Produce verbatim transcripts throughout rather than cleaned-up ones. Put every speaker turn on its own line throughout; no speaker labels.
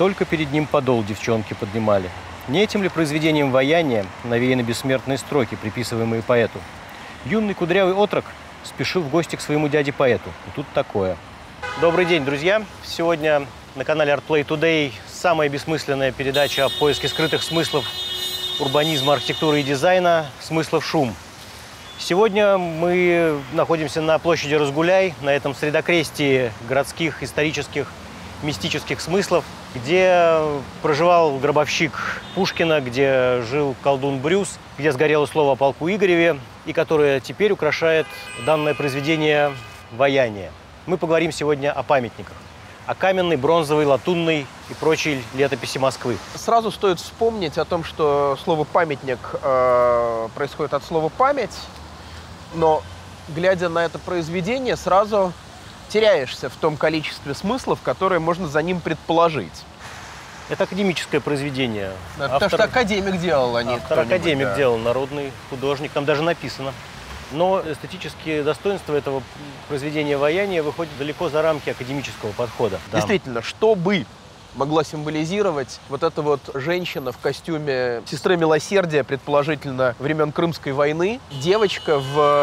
только перед ним подол девчонки поднимали. Не этим ли произведением ваяния навеяны бессмертные строки, приписываемые поэту? Юный кудрявый отрок спешил в гости к своему дяде-поэту. И тут такое. Добрый день, друзья! Сегодня на канале ArtPlay Today самая бессмысленная передача о поиске скрытых смыслов урбанизма, архитектуры и дизайна «Смыслов шум». Сегодня мы находимся на площади Разгуляй, на этом средокрестии городских, исторических, мистических смыслов, где проживал гробовщик Пушкина, где жил колдун Брюс, где сгорело слово о полку Игореве, и которое теперь украшает данное произведение «Ваяние». Мы поговорим сегодня о памятниках, о каменной, бронзовой, латунной и прочей летописи Москвы.
Сразу стоит вспомнить о том, что слово «памятник» э, происходит от слова «память», но, глядя на это произведение, сразу теряешься в том количестве смыслов, которые можно за ним предположить.
Это академическое произведение.
Это автор, что академик делал, а не
автор академик да. делал, народный художник, там даже написано. Но эстетические достоинства этого произведения «Ваяния» выходят далеко за рамки академического подхода.
Действительно, да. Что бы могла символизировать вот эта вот женщина в костюме сестры милосердия, предположительно, времен Крымской войны, девочка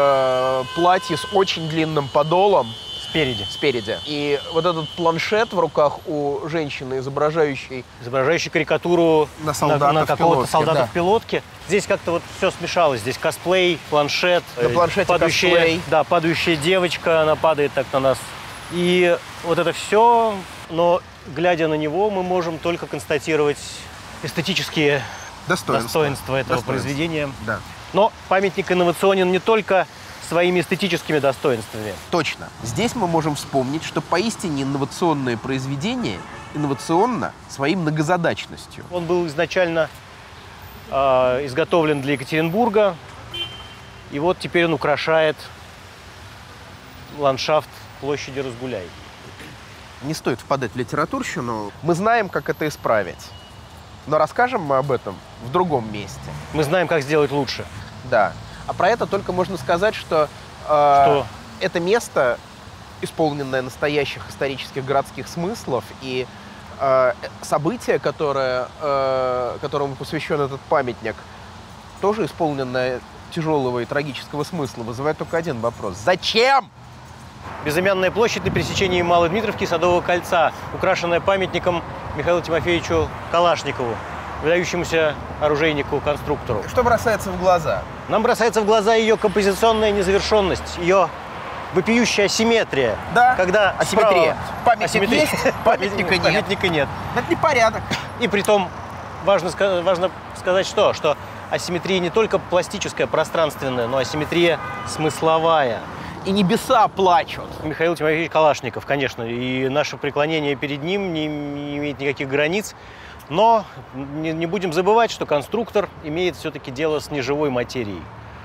в платье с очень длинным подолом.
Спереди.
Спереди. И вот этот планшет в руках у женщины, изображающий...
Изображающий карикатуру
на, солдата
на, на какого-то
пилотке,
солдата
да.
в пилотке. Здесь как-то вот все смешалось. Здесь косплей, планшет.
На планшете
падающая,
косплей.
Да, падающая девочка, она падает так на нас. И вот это все, но глядя на него, мы можем только констатировать эстетические достоинства, достоинства этого достоинства. произведения.
Да.
Но памятник инновационен не только своими эстетическими достоинствами.
Точно. Здесь мы можем вспомнить, что поистине инновационное произведение инновационно своей многозадачностью.
Он был изначально э, изготовлен для Екатеринбурга, и вот теперь он украшает ландшафт площади Разгуляй.
Не стоит впадать в литературщину. Мы знаем, как это исправить. Но расскажем мы об этом в другом месте.
Мы знаем, как сделать лучше.
Да. А про это только можно сказать, что, э,
что
это место, исполненное настоящих исторических городских смыслов, и э, событие, которое, э, которому посвящен этот памятник, тоже исполненное тяжелого и трагического смысла, вызывает только один вопрос. Зачем?
Безымянная площадь на пересечении Малой Дмитровки и Садового кольца, украшенная памятником Михаилу Тимофеевичу Калашникову, выдающемуся оружейнику-конструктору.
Что бросается в глаза?
Нам бросается в глаза ее композиционная незавершенность, ее вопиющая асимметрия.
Да,
когда
асимметрия. Памятник
асимметрия.
есть, памятника нет.
Памятника нет.
Это непорядок.
И притом важно, важно сказать что? Что асимметрия не только пластическая, пространственная, но асимметрия смысловая.
И небеса плачут.
Михаил Тимофеевич Калашников, конечно, и наше преклонение перед ним не, не имеет никаких границ. Но не, не будем забывать, что конструктор имеет все-таки дело с неживой материей.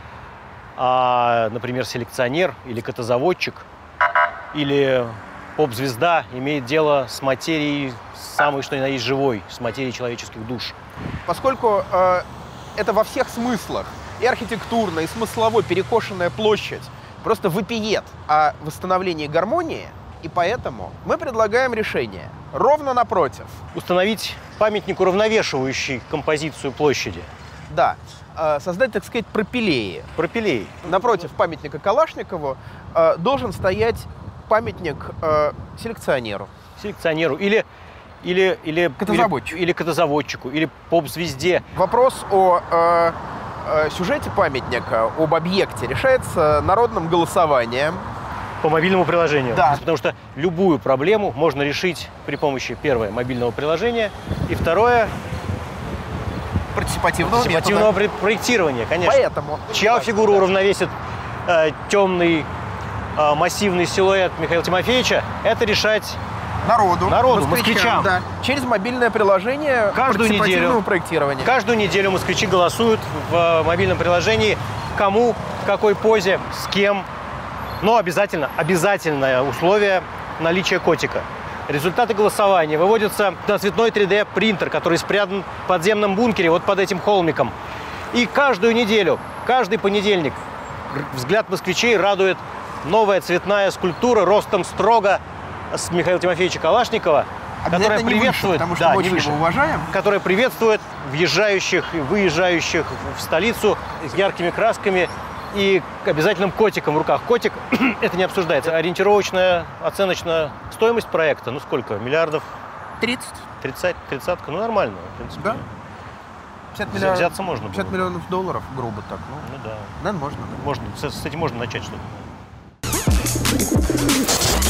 А, например, селекционер или котозаводчик или поп-звезда имеет дело с материей самой, что ни на есть, живой, с материей человеческих душ.
Поскольку э, это во всех смыслах, и архитектурно, и смыслово перекошенная площадь, просто вопиет о восстановлении гармонии, и поэтому мы предлагаем решение ровно напротив.
Установить памятник, уравновешивающий композицию площади.
Да. Э, создать, так сказать, пропилеи.
Пропилеи.
Напротив памятника Калашникову э, должен стоять памятник э, селекционеру.
Селекционеру. Или, или, или,
котозаводчику.
Или, или котозаводчику. Или поп-звезде.
Вопрос о э, э, сюжете памятника, об объекте решается народным голосованием.
По мобильному приложению.
Да.
Потому что любую проблему можно решить при помощи, первое, мобильного приложения, и второе,
партиципативного,
партиципативного проектирования, конечно.
Поэтому.
Чья фигуру да. уравновесит э, темный э, массивный силуэт Михаила Тимофеевича, это решать
народу,
народу москвичам.
Да. Через мобильное приложение
каждую неделю,
проектирования.
Каждую неделю москвичи голосуют в э, мобильном приложении, кому, в какой позе, с кем. Но обязательно, обязательное условие наличия котика. Результаты голосования выводятся на цветной три дэ принтер, который спрятан в подземном бункере вот под этим холмиком. И каждую неделю, каждый понедельник взгляд москвичей радует новая цветная скульптура ростом строго с Михаила Тимофеевича Калашникова которая
не выше,
приветствует,
потому что
да,
мы
не
очень
выше,
его уважаем.
которая приветствует въезжающих и выезжающих в столицу с яркими красками и обязательным котиком в руках. Котик, это не обсуждается. Ориентировочная, оценочная стоимость проекта, ну сколько, миллиардов?
тридцать.
тридцать, тридцатка, ну нормально, в принципе.
Да. пятьдесят
Взя-
миллионов,
взяться можно
пятьдесят
было.
миллионов долларов, грубо так. Ну,
Ну да.
наверное, можно. Да.
Можно, с, с этим можно начать что-то.